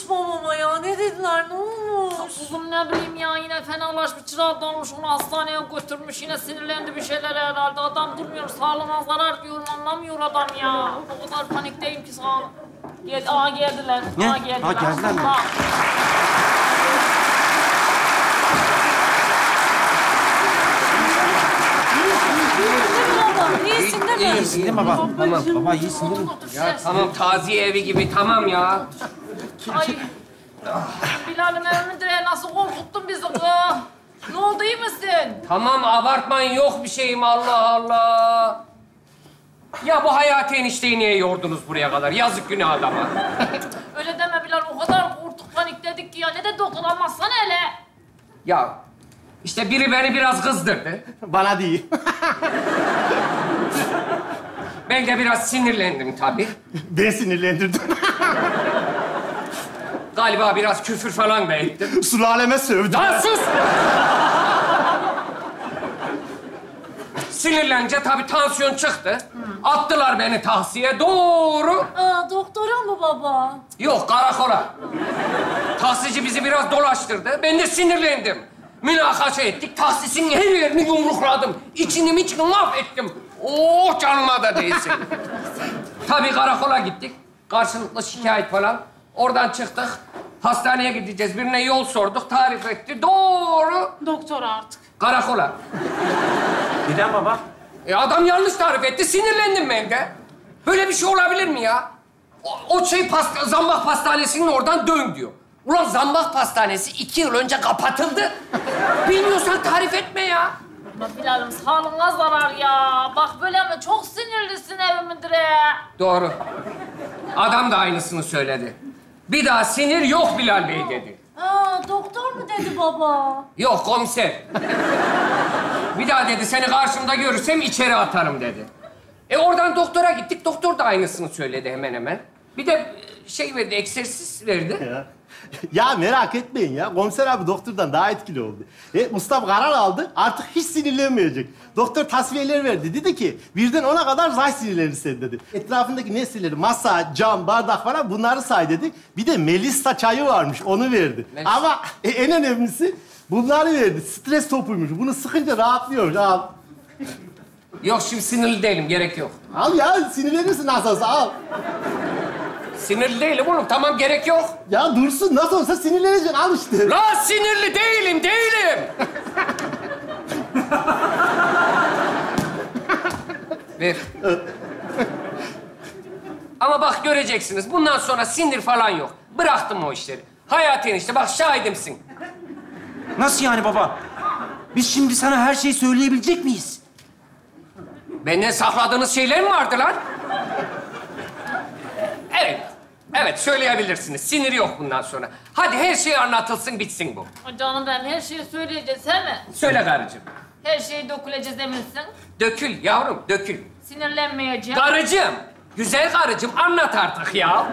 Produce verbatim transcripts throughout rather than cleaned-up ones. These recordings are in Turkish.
olmuş babama ya? Ne dediler, ne olmuş? Kuzum ne bileyim ya, yine fenalaşmış, çırağı dolmuş, onu hastaneye götürmüş. Yine sinirlendi bir şeyler herhalde. Adam durmuyor, sağlığına zarar diyorum, anlamıyor adam ya. O kadar panikteyim ki sağ olun. Gel, aa geldiler. Ne? Aa geldiler. Ha, geldiler mi? Aa. İyisin değil mi? İyisin değil mi baba? Tamam, baba iyisin değil mi? Ya tamam, taziye evi gibi tamam ya. Ay. Bilal'im evimin direği nasıl korkuttun bizi kız? Ne oldu, iyi misin? Tamam, abartmayın, yok bir şeyim, Allah Allah. Ya bu Hayati enişteyi niye yordunuz buraya kadar? Yazık günah adama. Öyle deme Bilal, o kadar korktuk, panikledik ki ya. Ne de doktor, almazsana hele. Ya işte biri beni biraz kızdırdı. Bana değil. Ben de biraz sinirlendim tabii. Ben sinirlendirdim. Galiba biraz küfür falan da ettim. Sulaleme sövdüm. Lan sus! Sinirlenince tabii tansiyon çıktı. Attılar beni tahsiye doğru. Aa, doktora mı baba? Yok, karakola. Tahsici bizi biraz dolaştırdı. Ben de sinirlendim. Münakaşa ettik. Tahsisin her yerini yumrukladım. İçini içini mahvettim. Oh, canıma da değsin. Tabii karakola gittik. Karşılıklı şikayet falan. Oradan çıktık. Hastaneye gideceğiz. Birine yol sorduk. Tarif etti. Doğru. Doktor artık. Karakola. Neden baba? E adam yanlış tarif etti. Sinirlendim ben de. Böyle bir şey olabilir mi ya? O, o şey pasta, Zambak Pastanesi'nin oradan dön diyor. Ulan Zambak Pastanesi iki yıl önce kapatıldı. Bilmiyorsan tarif etme ya. Ama Bilal'im sağlığına zarar ya. Bak böyle mi? Çok sinirlisin evimin direği. Doğru. Adam da aynısını söyledi. Bir daha sinir yok Bilal Bey dedi. Aa, doktor mu dedi baba? Yok komiser. Bir daha dedi seni karşımda görürsem içeri atarım dedi. E oradan doktora gittik. Doktor da aynısını söyledi hemen hemen. Bir de şey verdi, egzersiz verdi. Ya. Ya merak etmeyin ya. Komiser abi doktordan daha etkili oldu. E, Mustafa karar aldı. Artık hiç sinirlenmeyecek. Doktor tasfiyeler verdi. Dedi ki birden ona kadar say sinirlenirsen dedi. Etrafındaki nesneleri, masa, cam, bardak falan bunları say dedi. Bir de Melisa çayı varmış. Onu verdi. Melisa. Ama e, en önemlisi bunları verdi. Stres topuymuş. Bunu sıkınca rahatlıyormuş. Al. Yok şimdi sinirli değilim, gerek yok. Al ya. Sinirlenirsin nasıl olsa. Al. Sinirli değilim oğlum, tamam gerek yok. Ya dursun. Nasıl olsa sinirleneceksin. Al işte. La sinirli değilim, değilim. Ver. Ama bak göreceksiniz, bundan sonra sinir falan yok. Bıraktım o işleri. Hayati enişte, bak şahidimsin. Nasıl yani baba? Biz şimdi sana her şeyi söyleyebilecek miyiz? Benden sakladığınız şeyler mi vardı lan? Evet. Evet, söyleyebilirsiniz. Sinir yok bundan sonra. Hadi her şey anlatılsın, bitsin bu. Ay canım benim, her şeyi söyleyeceğiz he mi? Söyle karıcığım. Her şeyi döküleceğiz eminsin. Dökül yavrum, dökül. Sinirlenmeyeceğim. Karıcığım, güzel karıcığım anlat artık ya.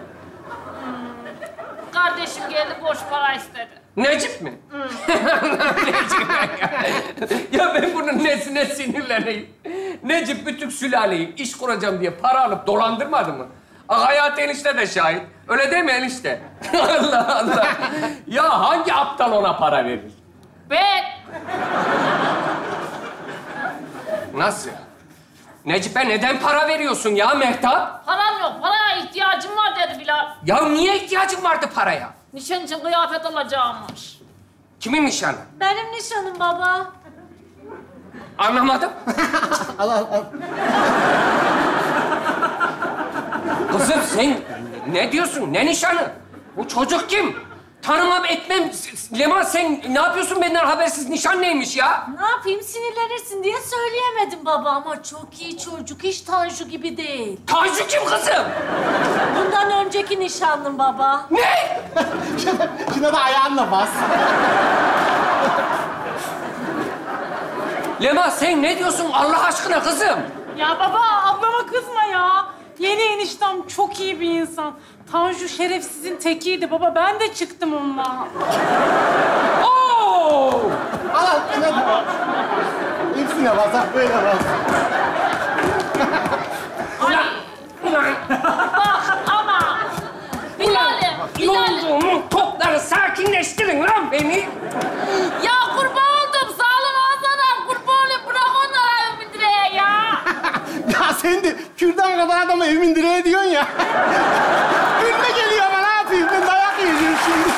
Kardeşim geldi, borç para istedi. Necip mi? Necip ya. Ya ben bunun nesine sinirleneyim? Necip bütün sülaleyi iş kuracağım diye para alıp dolandırmadı mı? Hayati enişte de şahit. Öyle değil mi enişte? Allah Allah. Ya hangi aptal ona para verir? Ben. Nasıl? Necip'e neden para veriyorsun ya Mehtap? Param yok, paraya ihtiyacım var dedi Bilal. Ya niye ihtiyacın vardı paraya? Nişan için kıyafet alacağımış. Kimin nişanı? Benim nişanım baba. Anlamadım. Al al al. Kızım sen ne diyorsun? Ne nişanı? Bu çocuk kim? Tanımam etmem. Leman sen ne yapıyorsun benden habersiz? Nişan neymiş ya? Ne yapayım, sinirlenirsin diye söyleyemedim baba ama çok iyi çocuk, hiç Tanju gibi değil. Tanju kim kızım? Bundan önceki nişanlım baba. Ne? Şuna da ayağınla bas. Leman sen ne diyorsun Allah aşkına kızım? Ya baba, ablama kızma ya. Yeni eniştem çok iyi bir insan. Tanju şerefsizin tekiydi baba. Ben de çıktım onunla. Oo! Al al. Şuna da bas. Hepsine bas. Ha, böyle bas. Ay. Bak ama. Bilal'im. Yolduğumun topları sakinleştirin lan beni. Ya kurban oldum. Sağ olun Hasan abi. Kurban olayım. Bırak onları evimin direğe ya. Ya sen de kürdan kadar adama evimin direği diyorsun ya. Gülme geliyor ama ne yapayım? Ben dayak yiyeceğim şimdi.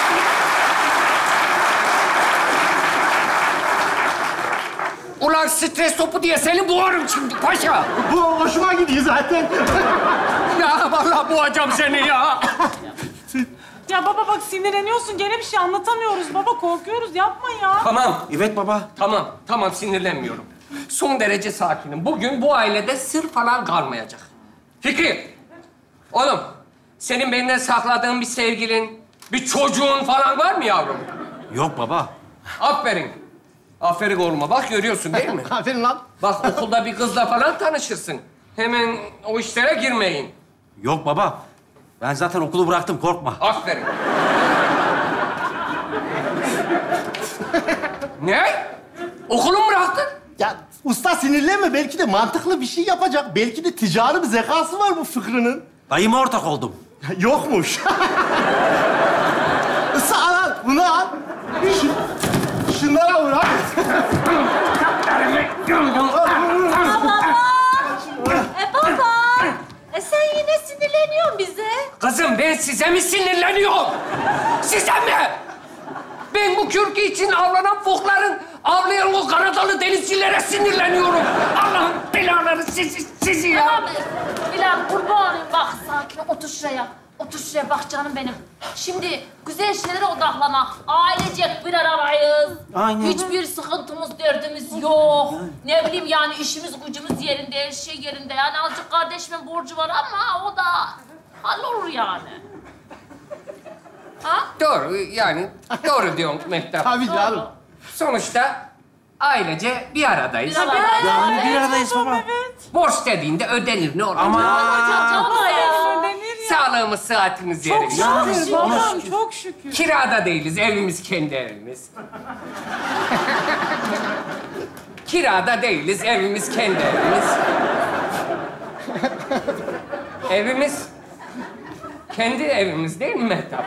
Ulan stres topu diye seni boğarım şimdi paşa. Bu hoşuma gidiyor zaten. Ya vallahi boğacağım seni ya. Ya baba bak sinirleniyorsun. Gene bir şey anlatamıyoruz baba. Korkuyoruz. Yapma ya. Tamam, Evet baba. tamam, tamam sinirlenmiyorum. Son derece sakinim. Bugün bu ailede sır falan kalmayacak. Fikri, oğlum senin benden sakladığın bir sevgilin, bir çocuğun falan var mı yavrum? Yok baba. Aferin. Aferin oğluma. Bak görüyorsun değil mi? Aferin lan. Bak okulda bir kızla falan tanışırsın. Hemen o işlere girmeyin. Yok baba. Ben zaten okulu bıraktım, korkma. Aferin. Ne? Okulu mu bıraktın? Ya usta sinirlenme. Belki de mantıklı bir şey yapacak. Belki de ticari bir zekası var bu Fıkrı'nın. Dayıma ortak oldum. Yokmuş. Sağ al, bunu al. Şu, şunlara vur abi. E baba, e sen yine sinirleniyorsun bize. Kızım ben size mi sinirleniyorum? Size mi? Ben bu kürkü için avlanan fokların, avlayan o Kanadalı denizcilere sinirleniyorum. Allah'ın belaları sizi, sizi ya. Tamam. Bilal kurban olayım. Bak sakin ol. Otur şuraya. Otur şuraya bak canım benim. Şimdi güzel şeylere odaklanak. Ailecek bir aradayız. Aynen. Hiçbir sıkıntımız, derdimiz yok. Ne bileyim yani işimiz gücümüz yerinde, her şey yerinde. Yani azıcık kardeşimin borcu var ama o da hallolur yani. Ha? Doğru yani, doğru diyorsun Mehtap. Tabii canım. Sonuçta ailece bir aradayız. Bir aradayız. Yani bir aradayız baba. Borç dediğinde ödenir ne olur. Ama Ama ya. Ödenir ya. Sağlığımız, saatimiz Çok yerinde. şükür babam, çok şükür. Kirada değiliz, evimiz kendi evimiz. Kirada değiliz, evimiz kendi evimiz. Evimiz kendi evimiz değil mi Mehtap?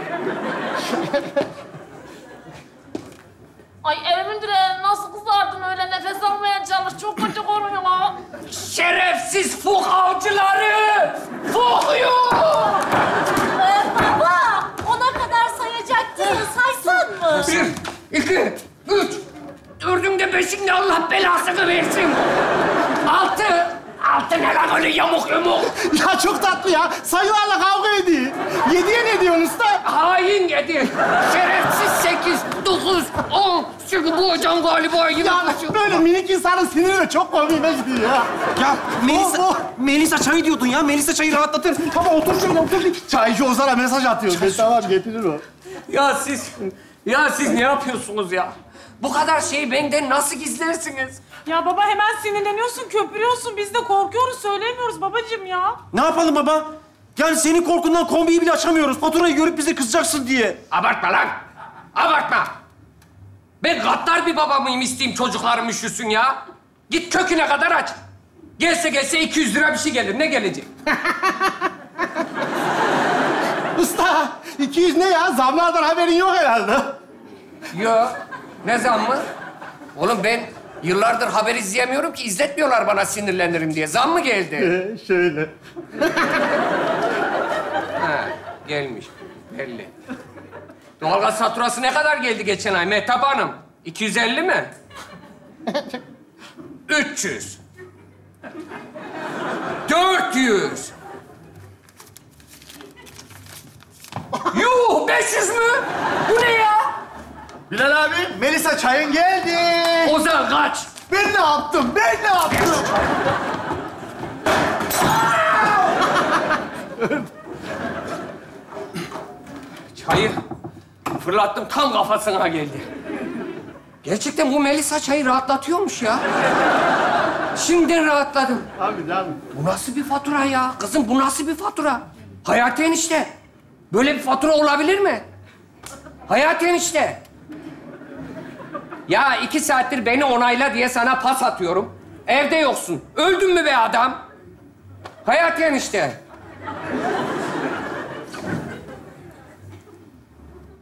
Ay evimin direğine nasıl kızardın öyle nefes almaya çalış. Çok kötü koruyor. Şerefsiz fok avcıları! Fokuyor! E baba, ona kadar sayacaktın. Saysan mı? Bir, iki, üç, dördünde beşinde Allah belasını versin. Altı, altı ne lan öyle yamuk yamuk? Ya çok tatlı ya. Sayılarla kavga ediyor. Yediye ne diyorsun usta? Hain yedi. Şerefsiz sekiz, dokuz, on. Çünkü bu hocam galiba yine Ya kaçıyor. böyle minik insanın siniri de çok komiğime gidiyor ya. ya Melisa, Oh, oh. Melisa çayı diyordun ya. Melisa çayı rahatlatır. Tamam otur şöyle otur. Çaycı Ozan'a mesaj atıyor. Ben tamam getirir o. Ya siz, ya siz ne yapıyorsunuz ya? Bu kadar şeyi benden nasıl gizlersiniz? Ya baba hemen sinirleniyorsun, köpürüyorsun. Biz de korkuyoruz, söyleyemiyoruz babacığım ya. Ne yapalım baba? Yani senin korkundan kombiyi bile açamıyoruz. Faturayı görüp bize kızacaksın diye. Abartma lan! Abartma! Ben gaddar bir baba mıyım isteyeyim çocuklarım üşüsün ya? Git köküne kadar aç. Gelse gelse iki yüz lira bir şey gelir. Ne gelecek? Usta iki yüz ne ya? Zamlardan haberin yok herhalde. Yok. Ne zam mı? Oğlum ben yıllardır haber izleyemiyorum ki. İzletmiyorlar bana sinirlenirim diye. Zam mı geldi? Ee, şöyle. Ha, gelmiş. Belli. Doğalgaz faturası ne kadar geldi geçen ay Mehtap Hanım? iki yüz elli mi? üç yüz. dört yüz. Yuh, beş yüz mü? Bu ne ya? Bilal abi, Melisa çayın geldi. Ozan kaç. Ben ne yaptım? Ben ne yaptım? Çayı fırlattım, tam kafasına geldi. Gerçekten bu Melisa çayı rahatlatıyormuş ya. Şimdiden rahatladım. Abi canım. Bu nasıl bir fatura ya? Kızım bu nasıl bir fatura? Hayati enişte. Böyle bir fatura olabilir mi? Hayati enişte. Ya iki saattir beni onayla diye sana pas atıyorum. Evde yoksun. Öldün mü be adam? Hayati enişte.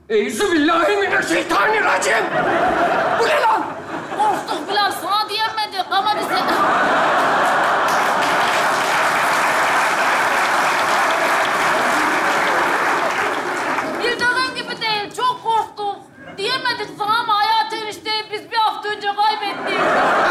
Euzubillahimineşşeytanirracim. Bu ne lan? Korktuk Bilal, sana diyemedik ama biz... Bildiğin gibi değil, çok korktuk. Diyemedik sana ama hayat enişteyi biz bir hafta önce kaybettik.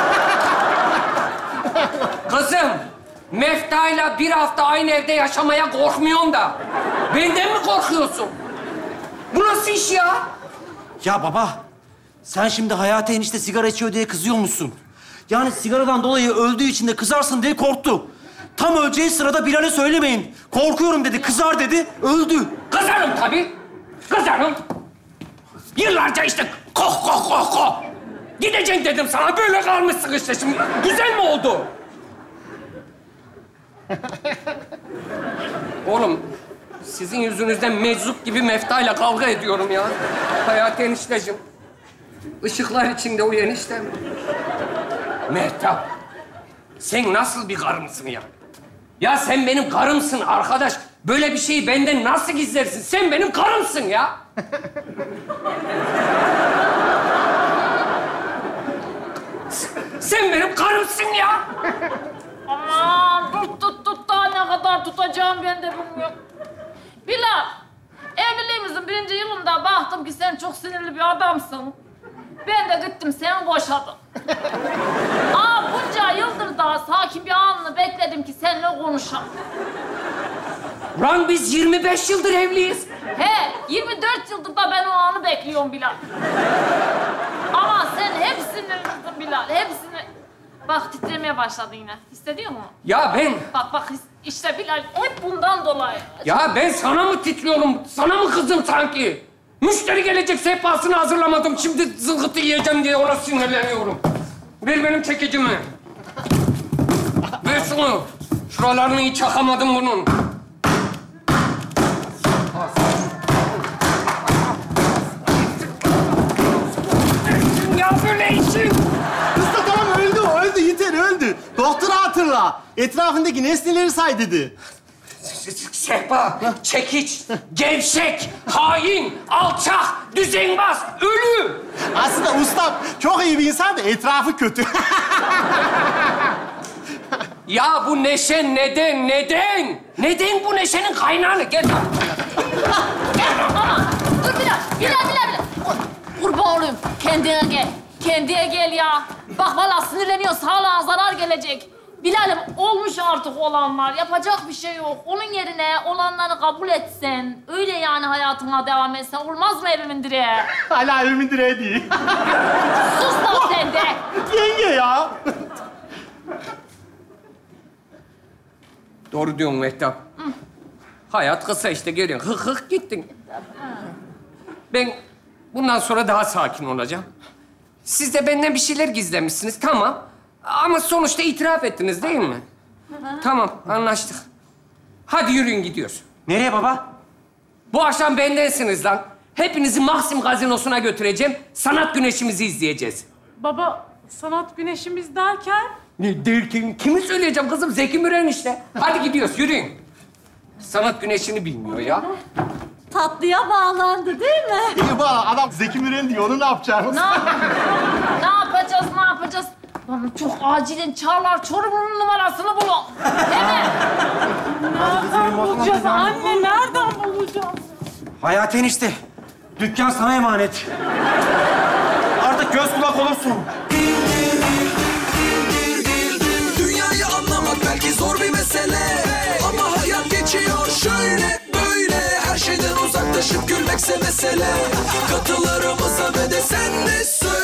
Kızım, Mefta'yla bir hafta aynı evde yaşamaya korkmuyorsun da. Benden mi korkuyorsun? Bu nasıl iş ya? Ya baba, sen şimdi Hayati enişte sigara içiyor diye kızıyor musun? Yani sigaradan dolayı öldüğü için de kızarsın diye korktu. Tam öleceği sırada Bilal'e söylemeyin. Korkuyorum dedi, kızar dedi, öldü. Kızarım tabii. Kızarım. Yıllarca işte koh koh koh koh. Gideceksin dedim sana, böyle kalmışsın işte şimdi. Güzel mi oldu? Oğlum, sizin yüzünüzden meczup gibi Mefta'yla kavga ediyorum ya. Hayati enişteciğim. Işıklar içinde uyan eniştem. Mehtap, sen nasıl bir karımsın ya? Ya sen benim karımsın arkadaş. Böyle bir şeyi benden nasıl gizlersin? Sen benim karımsın ya. Sen benim karımsın ya. Aman tut tut tut, daha ne kadar tutacağım ben de bilmiyorum. Bilal, evliliğimizin birinci yılında baktım ki sen çok sinirli bir adamsın. Ben de gittim seni boşadım. Aa, bunca yıldır daha sakin bir anını bekledim ki seninle konuşalım. Lan biz yirmi beş yıldır evliyiz. He, yirmi dört yıldır da ben o anı bekliyorum Bilal. Ama sen hep sinirlisin Bilal, hepsini... Bak titremeye başladı yine. Hissediyor musun? Ya ben... Bak bak işte Bilal hep bundan dolayı. Ya ben sana mı titriyorum? Sana mı kızdım sanki? Müşteri gelecek, sehpasını hazırlamadım. Şimdi zılgıtı yiyeceğim diye ona sinirleniyorum. Ver benim çekicimi. Ver şunu. Şuralarını hiç çakamadım bunun. Ya böyle işin. Usta tamam öldü o, öldü. Yeter öldü. Doktoru hatırla. Etrafındaki nesneleri say dedi. Sehpa, çekiç, gevşek, hain, alçak, düzenbaz, ölü. Aslında ustam çok iyi bir insan da etrafı kötü. Ya bu neşe neden, neden? Neden bu neşenin kaynağını? Gel lan. Ama dur Bilal, Bilal, Bilal, Bilal. Kurban olayım, kendine gel. Kendine gel ya. Bak vallahi sinirleniyor, sağlığa zarar gelecek. Bilal'im olmuş artık olanlar, yapacak bir şey yok. Onun yerine olanları kabul etsen, öyle yani hayatına devam etsen olmaz mı evimin direği? Hala evimin direği değil. Sus lan sen de. Yenge ya. Doğru diyorsun Mehtap. Hayat kısa işte, geliyorsun. Hık hık gittin. Ben bundan sonra daha sakin olacağım. Siz de benden bir şeyler gizlemişsiniz, tamam. Ama sonuçta itiraf ettiniz değil mi? Tamam, anlaştık. Hadi yürüyün gidiyoruz. Nereye baba? Bu akşam bendensiniz lan. Hepinizi Maxim Gazinosu'na götüreceğim. Sanat güneşimizi izleyeceğiz. Baba, sanat güneşimiz derken... Ne derken? Kimi söyleyeceğim kızım? Zeki Müren işte. Hadi gidiyoruz, yürüyün. Sanat güneşini bilmiyor ya. Tatlıya bağlandı değil mi? İyi bak adam Zeki Müren diyor. Onu ne yapacağız? Ne, yap ne yapacağız, ne yapacağız? Lan çok acilen Çağlar Çorum'un numarasını bulun. Hemen. Nereden bulacağız anne, nereden bulacağız? Hayati enişte, dükkan sana emanet. Artık göz kulak olursun. Dünyayı anlamak belki zor bir mesele, ama hayat geçiyor şöyle böyle. Her şeyden uzaklaşıp gülmekse mesele. Katılarımıza ve de sen de söyle.